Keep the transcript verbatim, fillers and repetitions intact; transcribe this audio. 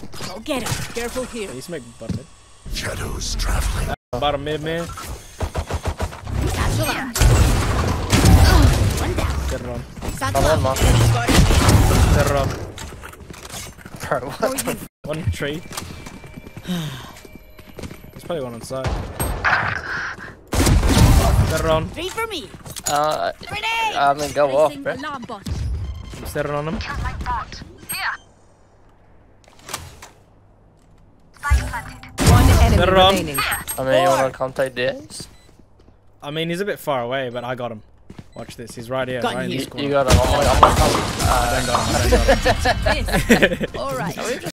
Go get him. Careful here. He's making bottom mid. Shadows traveling. Uh, bottom mid, man. Satchel out. One down. Get it on. Satchel Come on, out. man. Get it on. Bro, what the f- One tree. There's probably one on side. Get it on. Three for me. Uh, Grenade. I mean, go off, Placing bro. alarm bot. I'm staring on him. One enemy Better run. remaining. I mean, you wanna come take this? I mean, he's a bit far away, but I got him. Watch this. He's right here. Gun right in here. this You, corner. you got it. I'm gonna, I'm gonna come. I don't got him. I don't got him. All right.